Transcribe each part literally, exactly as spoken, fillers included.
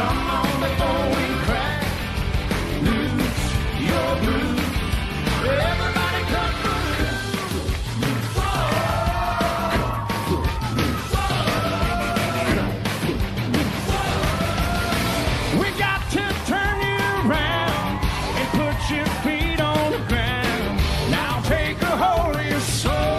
Come on before we crack loose your blues. Everybody cut loose. We got to turn you around and put your feet on the ground. Now take a hold of your soul.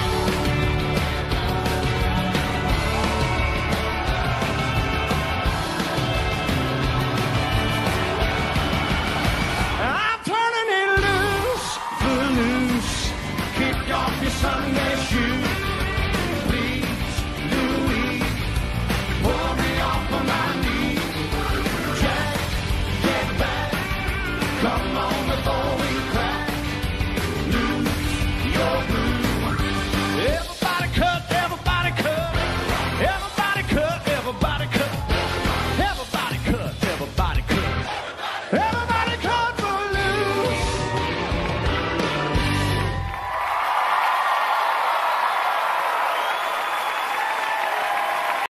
I'm turning it loose, foot loose. Kick off your Sunday shoes. Please, Louise, pull me off of my knees. Jack, get back. Come on before we crack loose your blues. Everybody cut, everybody cut. Everybody cut, everybody cut. Everybody cut, everybody cut. Everybody